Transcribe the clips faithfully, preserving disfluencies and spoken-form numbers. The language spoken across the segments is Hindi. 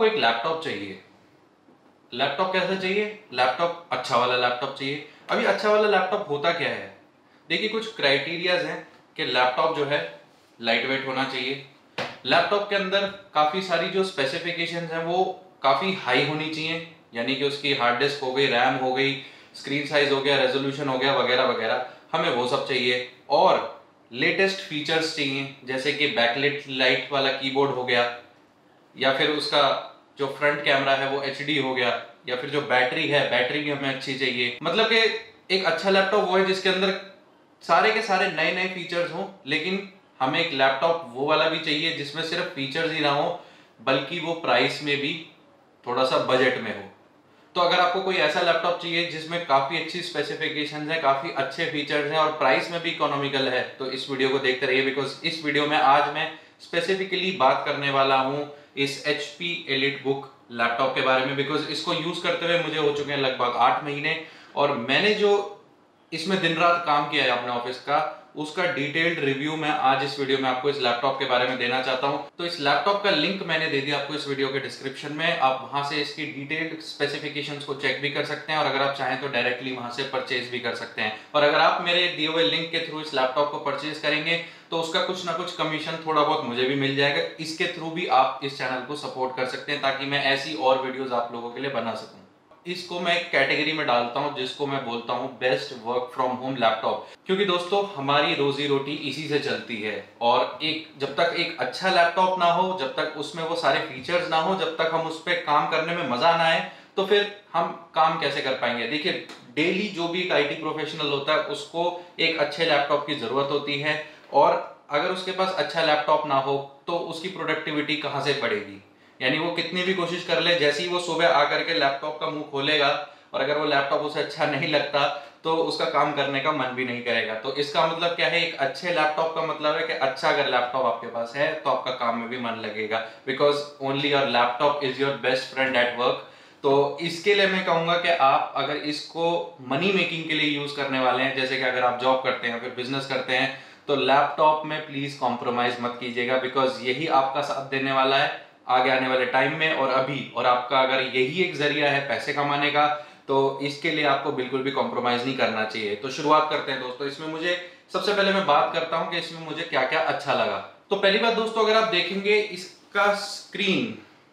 आपको एक लैपटॉप चाहिए। लैपटॉप कैसा चाहिए? लैपटॉप अच्छा वाला लैपटॉप चाहिए। अभी अच्छा वाला लैपटॉप होता क्या है? देखिए, कुछ क्राइटेरियाज हैं कि लैपटॉप जो है लाइट वेट होना चाहिए। लैपटॉप के अंदर काफ़ी सारी जो स्पेसिफिकेशंस हैं वो काफ़ी हाई होनी चाहिए, यानी कि उसकी हार्ड डिस्क हो गई, रैम हो गई, स्क्रीन साइज हो गया, रेजोल्यूशन हो गया, वगैरह वगैरह, हमें वो सब चाहिए। और लेटेस्ट फीचर्स चाहिए, जैसे कि बैकलिट लाइट वाला कीबोर्ड हो गया, या फिर उसका जो फ्रंट कैमरा है वो एच डी हो गया, या फिर जो बैटरी है बैटरी भी हमें अच्छी चाहिए। मतलब कि एक अच्छा लैपटॉप वो है जिसके अंदर सारे के सारे नए नए फीचर्स हों। लेकिन हमें एक लैपटॉप वो वाला भी चाहिए जिसमें सिर्फ फीचर्स ही ना हो, बल्कि वो प्राइस में भी थोड़ा सा बजट में हो। तो अगर आपको कोई ऐसा लैपटॉप चाहिए जिसमें काफी अच्छी स्पेसिफिकेशंस हैं, काफी अच्छे फीचर्स हैं और प्राइस में भी इकोनॉमिकल है, तो इस वीडियो को देखते रहिए, बिकॉज इस वीडियो में आज मैं स्पेसिफिकली बात करने वाला हूं इस एच पी EliteBook लैपटॉप के बारे में। बिकॉज इसको यूज करते हुए मुझे हो चुके हैं लगभग आठ महीने, और मैंने जो इसमें दिन रात काम किया है अपने ऑफिस का, उसका डिटेल्ड रिव्यू मैं आज इस वीडियो में आपको इस लैपटॉप के बारे में देना चाहता हूं। तो इस लैपटॉप का लिंक मैंने दे दिया आपको इस वीडियो के डिस्क्रिप्शन में, आप वहां से इसकी डिटेल्ड स्पेसिफिकेशंस को चेक भी कर सकते हैं, और अगर आप चाहें तो डायरेक्टली वहां से परचेज भी कर सकते हैं। और अगर आप मेरे दिए हुए लिंक के थ्रू इस लैपटॉप को परचेज करेंगे तो उसका कुछ ना कुछ कमीशन थोड़ा बहुत मुझे भी मिल जाएगा। इसके थ्रू भी आप इस चैनल को सपोर्ट कर सकते हैं ताकि मैं ऐसी और वीडियोज आप लोगों के लिए बना सकूं। इसको मैं एक कैटेगरी में डालता हूं जिसको मैं बोलता हूं best work from home laptop, क्योंकि दोस्तों हमारी रोजी रोटी इसी से चलती है। और एक जब तक एक अच्छा लैपटॉप ना हो, जब तक उसमें वो सारे फीचर्स ना हो, जब तक हम उस पर काम करने में मजा ना आए, तो फिर हम काम कैसे कर पाएंगे। देखिए, डेली जो भी एक आईटी प्रोफेशनल होता है उसको एक अच्छे लैपटॉप की जरूरत होती है, और अगर उसके पास अच्छा लैपटॉप ना हो तो उसकी प्रोडक्टिविटी कहां से बढ़ेगी। यानी वो कितनी भी कोशिश कर ले, जैसे ही वो सुबह आकर के लैपटॉप का मुंह खोलेगा और अगर वो लैपटॉप उसे अच्छा नहीं लगता तो उसका काम करने का मन भी नहीं करेगा। तो इसका मतलब क्या है? एक अच्छे लैपटॉप का मतलब है कि अच्छा अगर लैपटॉप आपके पास है तो आपका काम में भी मन लगेगा, because only your laptop is your best friend at work. तो इसके लिए मैं कहूंगा कि आप अगर इसको मनी मेकिंग के लिए यूज करने वाले हैं, जैसे कि अगर आप जॉब करते हैं फिर बिजनेस करते हैं, तो लैपटॉप में प्लीज कॉम्प्रोमाइज मत कीजिएगा, बिकॉज यही आपका साथ देने वाला है आगे आने वाले टाइम में और अभी। और आपका अगर यही एक जरिया है पैसे कमाने का, तो इसके लिए आपको बिल्कुल भी कॉम्प्रोमाइज नहीं करना चाहिए। तो शुरुआत करते हैं दोस्तों। इसमें मुझे सबसे पहले मैं बात करता हूं कि इसमें मुझे क्या क्या अच्छा लगा। तो पहली बात दोस्तों, अगर आप देखेंगे इसका स्क्रीन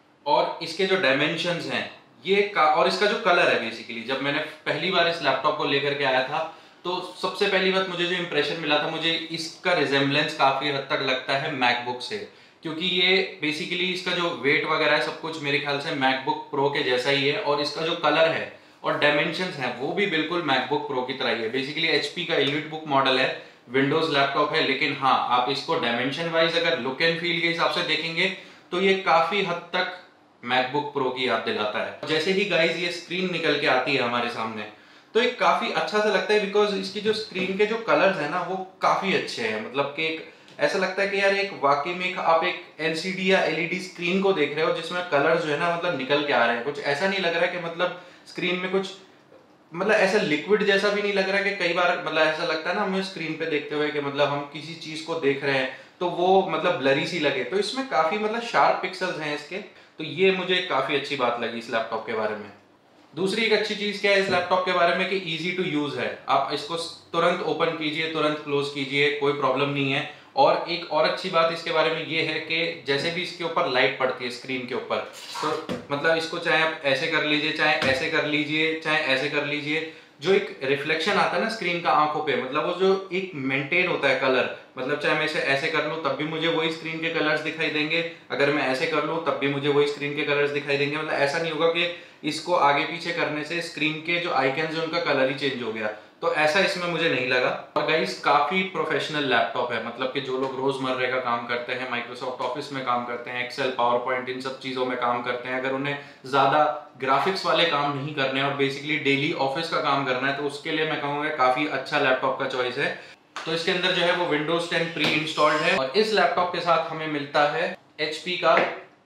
और इसके जो डायमेंशंस हैं ये का, और इसका जो कलर है, बेसिकली जब मैंने पहली बार इस लैपटॉप को लेकर के आया था तो सबसे पहली बात मुझे जो इंप्रेशन मिला था, मुझे इसका रिजेम्बलेंस काफी हद तक लगता है मैकबुक से, क्योंकि ये बेसिकली इसका जो वेट वगैरह है सब कुछ मेरे ख्याल से मैकबुक प्रो के जैसा ही है, और इसका जो कलर है और डायमेंशंस हैं वो भी बिल्कुल मैकबुक प्रो की तरह ही है। बेसिकली एचपी का EliteBook मॉडल है, विंडोज लैपटॉप है, लेकिन हाँ आप इसको डायमेंशन वाइज अगर लुक एंड फील के हिसाब से देखेंगे तो ये काफी हद तक मैकबुक प्रो की याद दिलाता है। जैसे ही गाइज ये स्क्रीन निकल के आती है हमारे सामने तो ये काफी अच्छा सा लगता है, बिकॉज इसकी जो स्क्रीन के जो कलर्स है ना वो काफी अच्छे हैं। मतलब कि एक ऐसा लगता है कि यार एक वाकई में एक आप एक एलसीडी या एलईडी स्क्रीन को देख रहे हो जिसमें कलर जो है ना मतलब निकल के आ रहे हैं। कुछ ऐसा नहीं लग रहा है कि मतलब स्क्रीन में कुछ मतलब ऐसा लिक्विड जैसा भी नहीं लग रहा है कि कई बार मतलब ऐसा लगता है ना हमें स्क्रीन पे देखते हुए कि मतलब हम किसी चीज को देख रहे हैं तो वो मतलब ब्लरी सी लगे। तो इसमें काफी मतलब शार्प पिक्सल्स हैं इसके, तो ये मुझे काफी अच्छी बात लगी इस लैपटॉप के बारे में। दूसरी एक अच्छी चीज क्या है इस लैपटॉप के बारे में कि इजी टू यूज है। आप इसको तुरंत ओपन कीजिए, तुरंत क्लोज कीजिए, कोई प्रॉब्लम नहीं है। और एक और अच्छी बात इसके बारे में ये है कि जैसे भी इसके ऊपर लाइट पड़ती है स्क्रीन के ऊपर, तो मतलब इसको चाहे आप ऐसे कर लीजिए, चाहे ऐसे कर लीजिए, चाहे ऐसे कर लीजिए, जो एक रिफ्लेक्शन आता है ना स्क्रीन का आंखों पे, मतलब वो जो एक मेंटेन होता है कलर, मतलब चाहे मैं इसे ऐसे कर लूं तब भी मुझे वही स्क्रीन के कलर्स दिखाई देंगे, अगर मैं ऐसे कर लूं तब भी मुझे वही स्क्रीन के कलर्स दिखाई देंगे। मतलब ऐसा नहीं होगा कि इसको आगे पीछे करने से स्क्रीन के जो आइकन्स है उनका कलर ही चेंज हो गया, तो ऐसा इसमें मुझे नहीं लगा। और गाइस काफी प्रोफेशनल लैपटॉप है, मतलब कि जो लोग रोजमर्रे का काम करते हैं, माइक्रोसॉफ्ट ऑफिस में काम करते हैं, एक्सेल पावर पॉइंट इन सब चीजों में काम करते हैं, अगर उन्हें ज्यादा ग्राफिक्स वाले काम नहीं करने और बेसिकली डेली ऑफिस का काम करना है तो उसके लिए मैं कहूँगा काफी अच्छा लैपटॉप का चॉइस है। तो इसके अंदर जो है वो विंडोज टेन प्री इंस्टॉल्ड है, और इस लैपटॉप के साथ हमें मिलता है एचपी का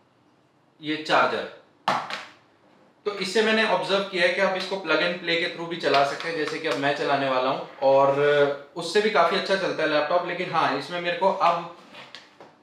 ये चार्जर। तो इससे मैंने ऑब्जर्व किया है कि आप इसको प्लग एंड प्ले के थ्रू भी चला सकते हैं, जैसे कि अब मैं चलाने वाला हूं, और उससे भी काफी अच्छा चलता है लैपटॉप। लेकिन हाँ, इसमें मेरे को अब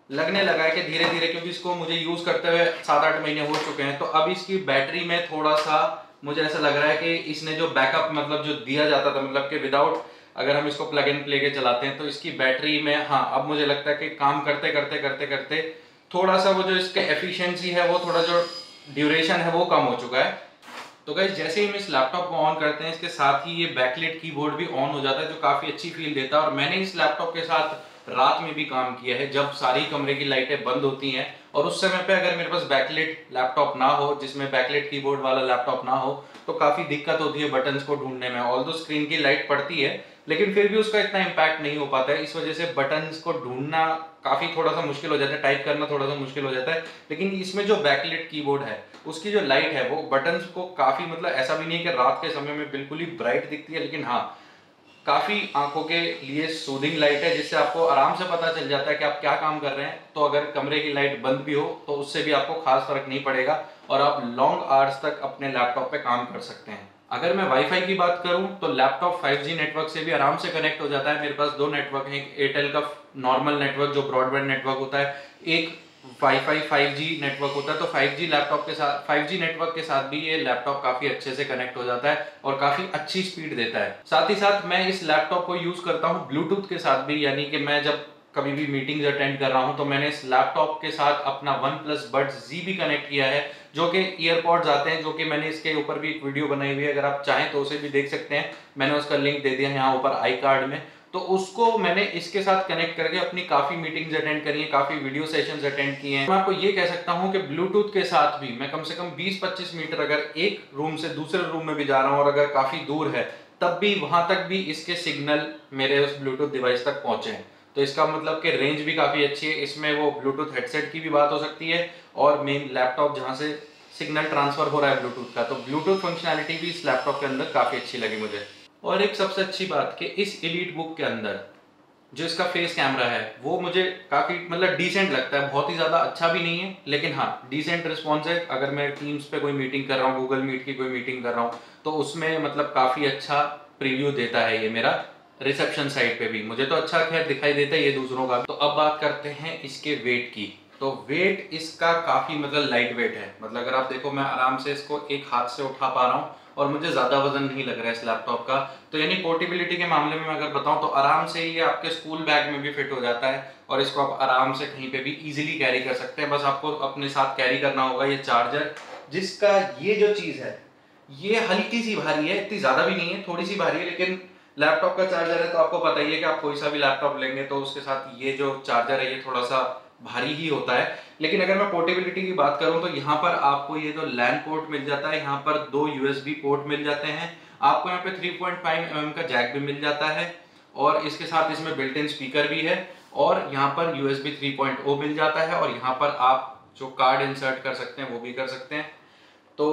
लगने लगा है कि धीरे धीरे, क्योंकि इसको मुझे यूज करते हुए सात आठ महीने हो चुके हैं, तो अब इसकी बैटरी में थोड़ा सा मुझे ऐसा लग रहा है कि इसने जो बैकअप मतलब जो दिया जाता था, मतलब कि विदाउट अगर हम इसको प्लग इन प्ले के चलाते हैं तो इसकी बैटरी में, हाँ अब मुझे लगता है कि काम करते करते करते करते थोड़ा सा वो जो इसके एफिशिएंसी है, वो थोड़ा जो ड्यूरेशन है वो कम हो चुका है। तो गाइस जैसे ही हम इस लैपटॉप को ऑन करते हैं, इसके साथ ही ये बैकलाइट कीबोर्ड भी ऑन हो जाता है, जो काफी अच्छी फील देता है। और मैंने इस लैपटॉप के साथ रात में भी काम किया है, जब सारी कमरे की लाइटें बंद होती हैं और उस समय पे अगर मेरे पास बैकलाइट लैपटॉप ना हो, जिसमें बैकलाइट कीबोर्ड वाला लैपटॉप ना हो, तो काफी दिक्कत होती है बटन्स को ढूंढने में। ऑल्दो स्क्रीन की लाइट पड़ती है, लेकिन फिर भी उसका इतना इम्पैक्ट नहीं हो पाता है। इस वजह से बटन्स को ढूंढना काफी थोड़ा सा मुश्किल हो जाता है, टाइप करना थोड़ा सा मुश्किल हो जाता है। लेकिन इसमें जो बैकलाइट कीबोर्ड है, उसकी जो लाइट है वो बटन्स को काफी, मतलब ऐसा भी नहीं है कि रात के समय में बिल्कुल ही ब्राइट दिखती है, लेकिन हाँ काफी आंखों के लिए सूदिंग लाइट है, जिससे आपको आराम से पता चल जाता है कि आप क्या काम कर रहे हैं। तो अगर कमरे की लाइट बंद भी हो तो उससे भी आपको खास फर्क नहीं पड़ेगा और आप लॉन्ग आवर्स तक अपने लैपटॉप पे काम कर सकते हैं। अगर मैं वाईफाई की बात करूं तो लैपटॉप फाइव जी नेटवर्क से भी आराम से कनेक्ट हो जाता है। मेरे पास दो नेटवर्क हैं, एक एयरटेल का नॉर्मल नेटवर्क जो ब्रॉडबैंड नेटवर्क होता है, एक वाईफाई फाइव जी नेटवर्क होता है। तो फाइव जी लैपटॉप के साथ, फाइव जी नेटवर्क के साथ भी ये लैपटॉप काफी अच्छे से कनेक्ट हो जाता है और काफी अच्छी स्पीड देता है। साथ ही साथ मैं इस लैपटॉप को यूज करता हूँ ब्लूटूथ के साथ भी, यानी कि मैं जब कभी भी मीटिंग्स अटेंड कर रहा हूं तो मैंने इस लैपटॉप के साथ अपना वन प्लस बड्स जी भी कनेक्ट किया है, जो कि ईयरपॉड्स आते हैं, जो कि मैंने इसके ऊपर भी एक वीडियो बनाई हुई है, अगर आप चाहें तो उसे भी देख सकते हैं। मैंने उसका लिंक दे दिया है यहाँ ऊपर आई कार्ड में। तो उसको मैंने इसके साथ कनेक्ट करके अपनी काफी मीटिंग्स अटेंड करी है, काफी वीडियो सेशंस अटेंड किए हैं। मैं आपको ये कह सकता हूं कि ब्लूटूथ के साथ भी मैं कम से कम बीस पच्चीस मीटर अगर एक रूम से दूसरे रूम में भी जा रहा हूं और अगर काफी दूर है, तब भी वहां तक भी इसके सिग्नल मेरे उस ब्लूटूथ डिवाइस तक पहुंचे हैं। तो इसका मतलब कि रेंज भी काफी अच्छी है। इसमें वो ब्लूटूथ हेडसेट की भी बात हो सकती है और मेन लैपटॉप जहां से सिग्नल ट्रांसफर हो रहा है ब्लूटूथ का, तो ब्लूटूथ फंक्शनैलिटी भी इस लैपटॉप के अंदर काफी अच्छी लगी मुझे। और एक सबसे अच्छी बात कि इस एलीट बुक के अंदर जो इसका फेस कैमरा है वो मुझे काफी मतलब डिसेंट लगता है। बहुत ही ज्यादा अच्छा भी नहीं है, लेकिन हाँ डिसेंट रिस्पॉन्स है। अगर मैं टीम्स पे कोई मीटिंग कर रहा हूँ, गूगल मीट की कोई मीटिंग कर रहा हूँ, तो उसमें मतलब काफी अच्छा प्रीव्यू देता है ये मेरा रिसेप्शन साइड पे भी। मुझे तो अच्छा खैर दिखाई देता है ये दूसरों का। तो अब बात करते हैं इसके वेट की। तो वेट इसका काफी मतलब लाइट वेट है। मतलब अगर आप देखो, मैं आराम से इसको एक हाथ से उठा पा रहा हूँ और मुझे ज्यादा वजन नहीं लग रहा है इस लैपटॉप का। तो यानी पोर्टेबिलिटी के मामले में मैं अगर बताऊं तो आराम से ये आपके स्कूल बैग में भी फिट हो जाता है और इसको आप आराम से कहीं पे भी इजीली कैरी कर सकते हैं। बस आपको अपने साथ कैरी करना होगा ये चार्जर, जिसका ये जो चीज है ये हल्की सी भारी है, इतनी ज्यादा भी नहीं है, थोड़ी सी भारी है। लेकिन लैपटॉप का चार्जर है तो आपको पता ही है कि आप कोई सा भी लैपटॉप लेंगे तो उसके साथ ये जो चार्जर है ये थोड़ा सा भारी ही होता है। लेकिन अगर मैं पोर्टेबिलिटी की बात करूं तो यहाँ पर आपको ये जो लैन पोर्ट मिल जाता है, यहाँ पर दो यूएसबी पोर्ट मिल जाते हैं आपको, यहाँ पे three point five M M का जैक भी मिल जाता है और इसके साथ इसमें बिल्ट इन स्पीकर भी है और यहाँ पर यूएसबी थ्री पॉइंट ओ मिल जाता है और यहाँ पर आप जो कार्ड इंसर्ट कर सकते हैं वो भी कर सकते हैं। तो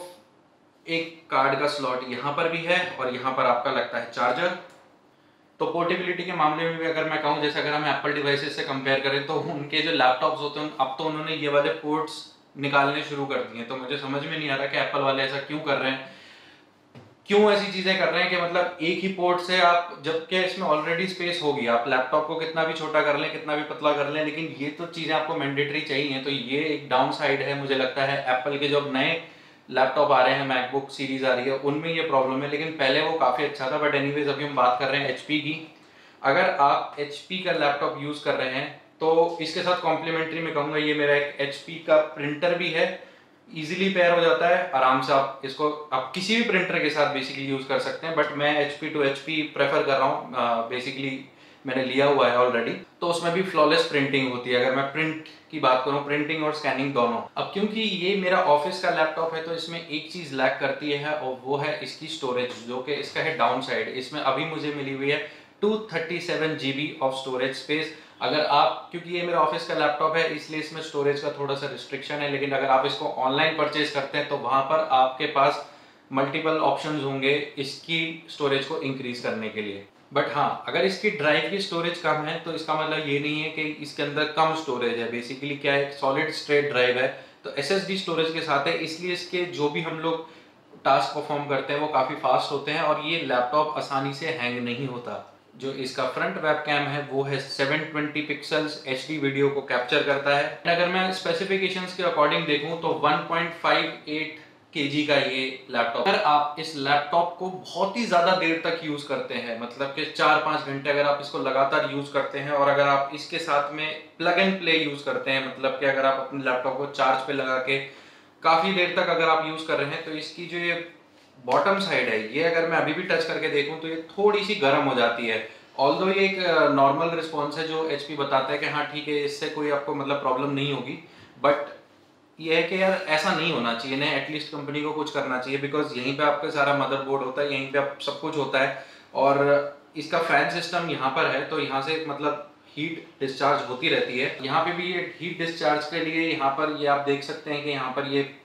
एक कार्ड का स्लॉट यहाँ पर भी है और यहाँ पर आपका लगता है चार्जर। तो पोर्टेबिलिटी के मामले में भी अगर मैं कहूँ, जैसे अगर हम एप्पल डिवाइसेस से कंपेयर करें तो उनके जो लैपटॉप्स होते हैं अब तो उन्होंने ये वाले पोर्ट्स निकालने शुरू कर दिए हैं। तो मुझे समझ में नहीं आ रहा कि एप्पल वाले ऐसा क्यों कर रहे हैं, क्यों ऐसी चीजें कर रहे हैं कि मतलब एक ही पोर्ट से आप, जबकि इसमें ऑलरेडी स्पेस होगी, आप लैपटॉप को कितना भी छोटा कर लें, कितना भी पतला कर लें, लेकिन ये तो चीजें आपको मैंडेटरी चाहिए। तो ये एक डाउन साइड है मुझे लगता है। एप्पल के जो नए लैपटॉप आ रहे हैं, मैकबुक सीरीज आ रही है, उनमें ये प्रॉब्लम है, लेकिन पहले वो काफी अच्छा था। बट एनीवेज अभी हम बात कर रहे हैं एचपी की। अगर आप एचपी का लैपटॉप यूज कर रहे हैं तो इसके साथ कॉम्प्लीमेंट्री में कहूंगा ये मेरा एक एचपी का प्रिंटर भी है, इजीली पेयर हो जाता है आराम से। आप इसको आप किसी भी प्रिंटर के साथ बेसिकली यूज कर सकते हैं, बट मैं एचपी टू एचपी प्रेफर कर रहा हूँ। बेसिकली मैंने लिया हुआ है ऑलरेडी, तो उसमें भी फ्लॉलेस प्रिंटिंग होती है अगर मैं प्रिंट की बात करूं, प्रिंटिंग और स्कैनिंग दोनों। अब क्योंकि ये मेरा ऑफिस का लैपटॉप है तो इसमें एक चीज लैक करती है और वो है इसकी स्टोरेज, जो कि इसका है डाउन साइड। इसमें अभी मुझे मिली हुई है two thirty seven GB of storage space. अगर आप, क्योंकि ये मेरा ऑफिस का लैपटॉप है इसलिए इसमें स्टोरेज का थोड़ा सा रिस्ट्रिक्शन है, लेकिन अगर आप इसको ऑनलाइन परचेज करते हैं तो वहां पर आपके पास मल्टीपल ऑप्शंस होंगे इसकी स्टोरेज को इंक्रीज करने के लिए। बट हाँ, अगर इसकी ड्राइव की स्टोरेज कम है तो इसका मतलब ये नहीं है कि इसके अंदर कम स्टोरेज है। बेसिकली क्या है, सॉलिड स्टेट ड्राइव है तो एसएसडी स्टोरेज के साथ है, इसलिए इसके जो भी हम लोग टास्क परफॉर्म करते हैं वो काफी फास्ट होते हैं और ये लैपटॉप आसानी से हैंग नहीं होता। जो इसका फ्रंट वेबकैम है वो है seven twenty pixels HD video को कैप्चर करता है। अगर मैं स्पेसिफिकेशंस के अकॉर्डिंग देखूं तो one point five eight KG का ये लैपटॉप। अगर आप इस लैपटॉप को बहुत ही ज्यादा देर तक यूज करते हैं, मतलब कि चार पांच घंटे अगर आप इसको लगातार यूज करते हैं और अगर आप इसके साथ में प्लग एंड प्ले यूज करते हैं, मतलब कि अगर आप अपने लैपटॉप को चार्ज पे लगा के काफी देर तक अगर आप यूज कर रहे हैं, तो इसकी जो ये बॉटम साइड है ये अगर मैं अभी भी टच करके देखूं तो ये थोड़ी सी गर्म हो जाती है। ऑल्दो ये एक नॉर्मल रिस्पॉन्स है जो एचपी बताता है कि हाँ ठीक है, इससे कोई आपको मतलब प्रॉब्लम नहीं होगी, बट ये है कि यार ऐसा नहीं होना चाहिए ना। एटलीस्ट कंपनी को कुछ करना चाहिए, बिकॉज यहीं पे आपका सारा मदरबोर्ड होता है, यहीं पे आप सब कुछ होता है और इसका फैन सिस्टम यहाँ पर है, तो यहाँ से मतलब हीट डिस्चार्ज होती रहती है। यहाँ पे भी ये हीट डिस्चार्ज के लिए यहाँ पर ये आप देख सकते हैं कि यहाँ पर ये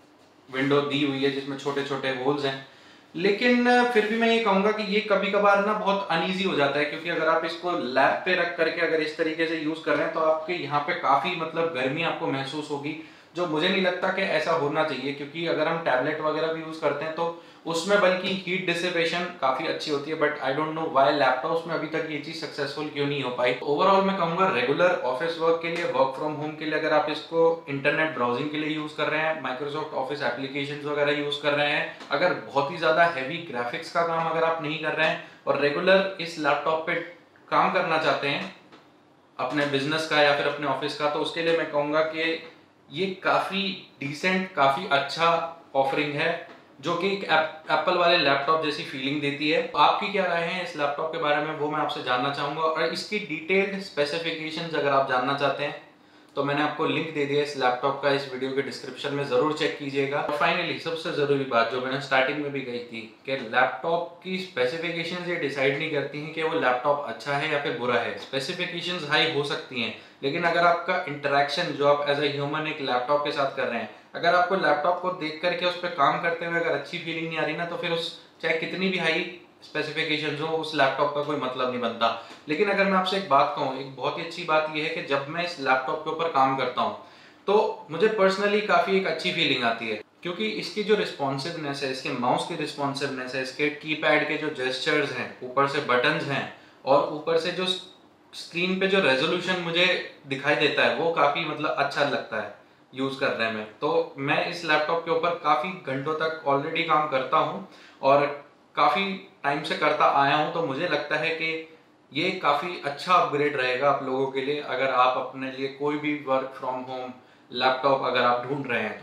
विंडो दी हुई है जिसमें छोटे छोटे होल्स हैं, लेकिन फिर भी मैं ये कहूंगा कि ये कभी कभार ना बहुत अनईजी हो जाता है, क्योंकि अगर आप इसको लैप पे रख करके अगर इस तरीके से यूज कर रहे हैं तो आपके यहाँ पे काफी मतलब गर्मी आपको महसूस होगी, जो मुझे नहीं लगता कि ऐसा होना चाहिए। क्योंकि अगर हम टैबलेट वगैरह भी यूज करते हैं तो उसमें बल्कि हीट डिसिपेशन काफी अच्छी होती है, but I don't know why laptops में अभी तक ये चीज सक्सेसफुल क्यों नहीं हो पाई। ओवरऑल मैं कहूंगा रेगुलर ऑफिस वर्क के लिए, वर्क फ्रॉम होम के लिए, अगर आप इसको इंटरनेट ब्राउजिंग के लिए यूज कर रहे हैं, माइक्रोसॉफ्ट ऑफिस एप्लीकेशंस वगैरह यूज कर रहे हैं, अगर बहुत ही ज्यादा हैवी ग्राफिक्स का काम अगर आप नहीं कर रहे हैं और रेगुलर इस लैपटॉप पे काम करना चाहते हैं अपने बिजनेस का या फिर अपने ऑफिस का, तो उसके लिए मैं कहूंगा कि ये काफी डिसेंट, काफी अच्छा ऑफरिंग है, जो कि एक एप्पल वाले लैपटॉप जैसी फीलिंग देती है। आपकी क्या राय है इस लैपटॉप के बारे में, वो मैं आपसे जानना चाहूंगा। और इसकी डिटेल्ड स्पेसिफिकेशंस अगर आप जानना चाहते हैं तो मैंने आपको लिंक दे दिया इस लैपटॉप का, इस वीडियो के डिस्क्रिप्शन में, जरूर चेक कीजिएगा। और फाइनली सबसे जरूरी बात जो मैंने स्टार्टिंग में भी कही थी कि लैपटॉप की स्पेसिफिकेशंस ये डिसाइड नहीं करती हैं कि वो लैपटॉप अच्छा है या फिर बुरा है। स्पेसिफिकेशंस हाई हो सकती हैं, लेकिन अगर आपका इंटरेक्शन जो आप एज ए ह्यूमन एक लैपटॉप के साथ कर रहे हैं, अगर आपको लैपटॉप को देख करके उस पर काम करते हुए अगर अच्छी फीलिंग नहीं आ रही ना, तो फिर उस चाहे कितनी भी हाई स्पेसिफिकेशन हो उस लैपटॉप का कोई मतलब नहीं बनता। लेकिन अगर मैं आपसे एक बात कहूँ, एक बहुत ही अच्छी बात यह है कि जब मैं इस लैपटॉप के ऊपर काम करता हूँ तो मुझे पर्सनली काफी एक अच्छी फीलिंग आती है, क्योंकि इसकी जो रिस्पॉन्सिवनेस है, इसके माउस की रिस्पॉन्सिवनेस है, इसके कीपैड के जो जेस्चर्स हैं, ऊपर से बटन्स हैं और ऊपर से जो स्क्रीन पे जो रेजोल्यूशन मुझे दिखाई देता है वो काफी मतलब अच्छा लगता है यूज करने में। तो मैं इस लैपटॉप के ऊपर काफी घंटों तक ऑलरेडी काम करता हूँ और काफी टाइम से करता आया हूँ, तो मुझे लगता है कि ये काफी अच्छा अपग्रेड रहेगा आप लोगों के लिए, अगर आप अपने लिए कोई भी वर्क फ्रॉम होम लैपटॉप अगर आप ढूंढ रहे हैं।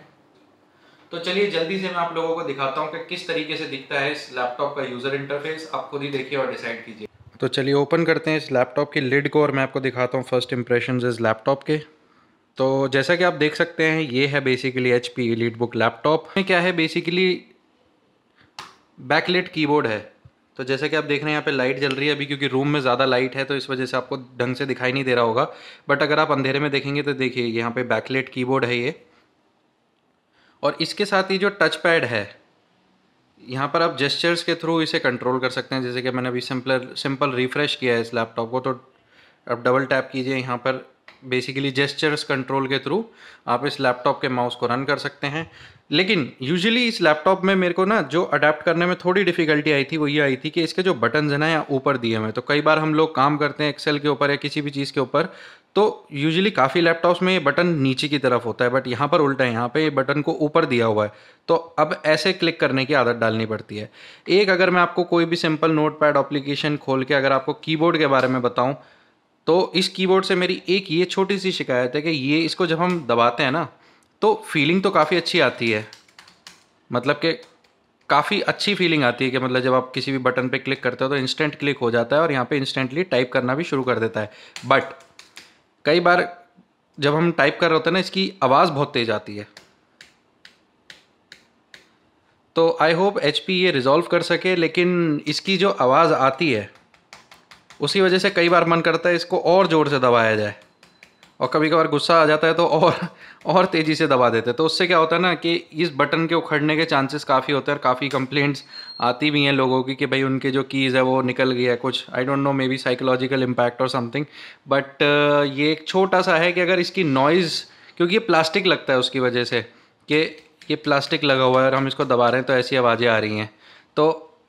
तो चलिए जल्दी से मैं आप लोगों को दिखाता हूँ कि किस तरीके से दिखता है इस लैपटॉप का यूजर इंटरफेस। आप खुद ही देखिए और डिसाइड कीजिए। तो चलिए ओपन करते हैं इस लैपटॉप की लिड को और मैं आपको दिखाता हूँ फर्स्ट इंप्रेशंस इस लैपटॉप के। तो जैसा कि आप देख सकते हैं ये है basically H P EliteBook laptop में क्या है, बेसिकली बैकलिट कीबोर्ड है। तो जैसे कि आप देख रहे हैं यहाँ पे लाइट जल रही है अभी, क्योंकि रूम में ज़्यादा लाइट है तो इस वजह से आपको ढंग से दिखाई नहीं दे रहा होगा, बट अगर आप अंधेरे में देखेंगे तो देखिए यहाँ पे बैकलिट कीबोर्ड है ये। और इसके साथ ही जो टच पैड है, यहाँ पर आप जेस्चर्स के थ्रू इसे कंट्रोल कर सकते हैं। जैसे कि मैंने अभी सिंपल सिंपल रिफ्रेश किया है इस लैपटॉप को, तो आप डबल टैप कीजिए यहाँ पर, बेसिकली जेस्चर्स कंट्रोल के थ्रू आप इस लैपटॉप के माउस को रन कर सकते हैं। लेकिन यूजुअली इस लैपटॉप में मेरे को ना जो अडेप्ट करने में थोड़ी डिफिकल्टी आई थी वो ये आई थी कि इसके जो बटन्स हैं ना यहाँ ऊपर दिए हुए हैं, तो कई बार हम लोग काम करते हैं एक्सेल के ऊपर या किसी भी चीज़ के ऊपर, तो यूजुअली काफ़ी लैपटॉप्स में ये बटन नीचे की तरफ होता है, बट यहाँ पर उल्टा है, यहाँ पे ये बटन को ऊपर दिया हुआ है। तो अब ऐसे क्लिक करने की आदत डालनी पड़ती है। एक अगर मैं आपको कोई भी सिंपल नोट पैड एप्लीकेशन खोल के अगर आपको कीबोर्ड के बारे में बताऊं, तो इस कीबोर्ड से मेरी एक ये छोटी सी शिकायत है कि ये इसको जब हम दबाते हैं ना तो फीलिंग तो काफ़ी अच्छी आती है, मतलब कि काफ़ी अच्छी फीलिंग आती है कि मतलब जब आप किसी भी बटन पे क्लिक करते हो तो इंस्टेंट क्लिक हो जाता है और यहाँ पे इंस्टेंटली टाइप करना भी शुरू कर देता है। बट कई बार जब हम टाइप कर रहे होते हैं ना, इसकी आवाज़ बहुत तेज़ आती है। तो आई होप एच पी ये रिजॉल्व कर सके, लेकिन इसकी जो आवाज़ आती है उसी वजह से कई बार मन करता है इसको और ज़ोर से दबाया जाए, और कभी कभार गुस्सा आ जाता है तो और और तेज़ी से दबा देते हैं। तो उससे क्या होता है ना कि इस बटन के उखड़ने के चांसेस काफ़ी होते हैं और काफ़ी कंप्लेंट्स आती भी हैं लोगों की कि भाई उनके जो कीज़ है वो निकल गई है, कुछ I don't know, maybe psychological impact और समथिंग। बट ये एक छोटा सा है कि अगर इसकी नॉइज़, क्योंकि ये प्लास्टिक लगता है उसकी वजह से कि ये प्लास्टिक लगा हुआ है और हम इसको दबा रहे हैं तो ऐसी आवाज़ें आ रही हैं। तो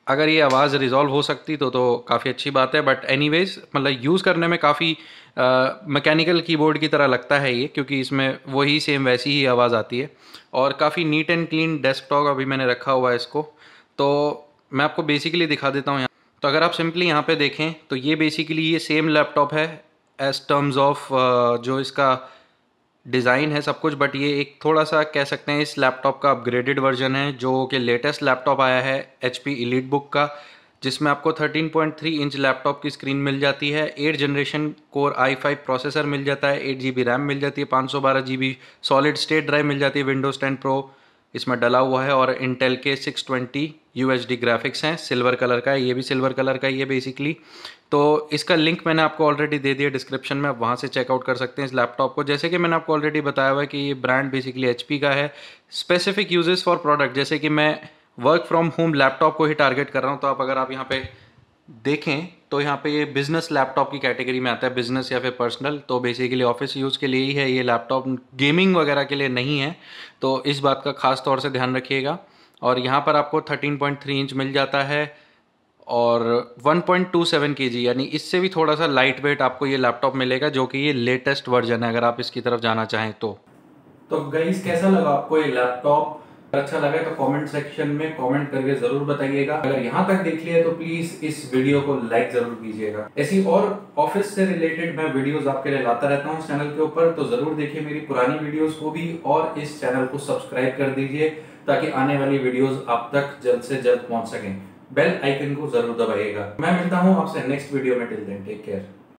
अगर ये आवाज़ रिजॉल्व हो सकती तो तो काफ़ी अच्छी बात है, बट एनीवेज मतलब यूज़ करने में काफ़ी मैकेनिकल कीबोर्ड की तरह लगता है ये, क्योंकि इसमें वही सेम वैसी ही आवाज़ आती है और काफ़ी नीट एंड क्लीन डेस्कटॉप अभी मैंने रखा हुआ है इसको। तो मैं आपको बेसिकली दिखा देता हूँ यहाँ। तो अगर आप सिंपली यहाँ पे देखें तो ये बेसिकली ये सेम लैपटॉप है एज टर्म्स ऑफ जो इसका डिज़ाइन है सब कुछ, बट ये एक थोड़ा सा कह सकते हैं इस लैपटॉप का अपग्रेडेड वर्जन है जो कि लेटेस्ट लैपटॉप आया है एच पी एलीट बुक का, जिसमें आपको thirteen point three inch laptop की स्क्रीन मिल जाती है, eight generation core I five processor मिल जाता है, एट जी बी रैम मिल जाती है, पाँच सौ बारह G B solid state drive मिल जाती है, विंडोज़ टेन प्रो इसमें डला हुआ है और इंटेल के six twenty U H D graphics हैं, सिल्वर कलर का है, ये भी सिल्वर कलर का ही है बेसिकली। तो इसका लिंक मैंने आपको ऑलरेडी दे दिया डिस्क्रिप्शन में, आप वहाँ से चेकआउट कर सकते हैं इस लैपटॉप को। जैसे कि मैंने आपको ऑलरेडी बताया हुआ है कि ये ब्रांड बेसिकली एच पी का है। स्पेसिफिक यूजेस फॉर प्रोडक्ट, जैसे कि मैं वर्क फ्रॉम होम लैपटॉप को ही टारगेट कर रहा हूँ, तो आप अगर आप यहाँ पे देखें तो यहाँ पे ये बिजनेस लैपटॉप की कैटेगरी में आता है, बिजनेस या फिर पर्सनल। तो बेसिकली ऑफिस यूज़ के लिए ही है ये लैपटॉप, गेमिंग वगैरह के लिए नहीं है, तो इस बात का खास तौर से ध्यान रखिएगा। और यहाँ पर आपको थर्टीन पॉइंट थ्री इंच मिल जाता है और one point two seven KG, यानी इससे भी थोड़ा सा लाइट वेट आपको ये लैपटॉप मिलेगा, जो कि ये लेटेस्ट वर्जन है अगर आप इसकी तरफ जाना चाहें तो। तो गाइस कैसा लगा आपको ये लैपटॉप? अच्छा लगा तो कमेंट सेक्शन में कमेंट करके जरूर बताइएगा। अगर यहाँ तक देख लिया तो प्लीज इस वीडियो को लाइक जरूर कीजिएगा। ऐसी और ऑफिस से रिलेटेड मैं वीडियोस आपके लिए लाता रहता हूँ चैनल के ऊपर, तो जरूर देखिए मेरी पुरानी वीडियोस को भी और इस चैनल को सब्सक्राइब कर दीजिए ताकि आने वाली वीडियोस आप तक जल्द से जल्द पहुंच सकें। बेल आइकन को जरूर दबाइएगा। मैं मिलता हूँ आपसे नेक्स्ट वीडियो में, टिल देन टेक केयर।